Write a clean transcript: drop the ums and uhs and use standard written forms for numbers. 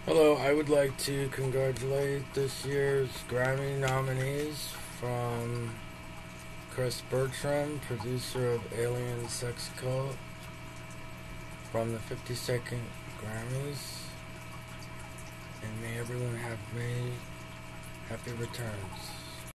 Hello, I would like to congratulate this year's Grammy nominees from Chris Bertram, producer of Alien Sex Cult, from the 52nd Grammys, and may everyone have many happy returns.